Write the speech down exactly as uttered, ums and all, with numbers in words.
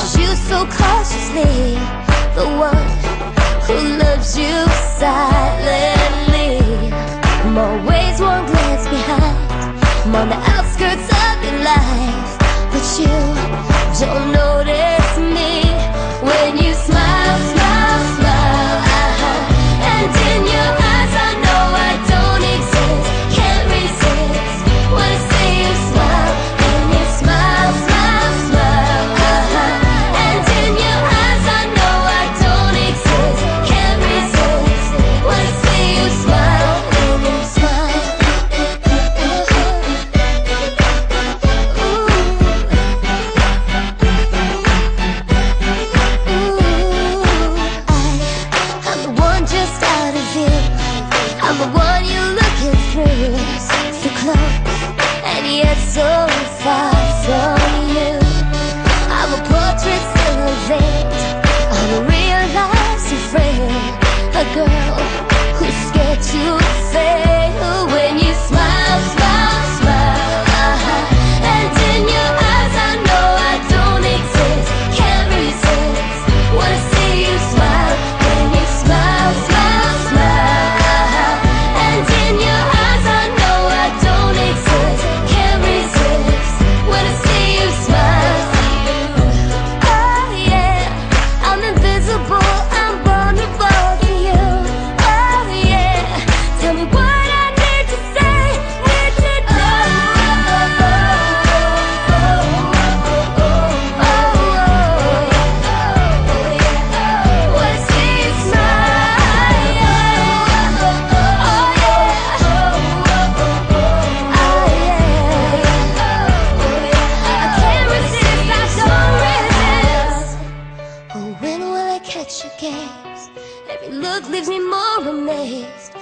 you so cautiously, the one who loves you silently. I'm always one glance behind, I'm on the outskirts of your life, but you don't notice me when you smile, smile, smile. uh-huh. And in your eyes I know I don't exist, can't resist when I see you smile. When you smile, smile, smile. uh-huh. And in your eyes I know I don't exist, can't resist when I see you smile. When you smile, I'm the one you're looking through, so close and yet so far from you. I'm a portrait still event, I'm a real life friend, a girl who's scared to fail. When you smile, smile, smile, uh-huh. And in your eyes I know I don't exist, can't resist when I see you smile. When you smile, smile, smile. Catch your gaze, every look leaves me more amazed.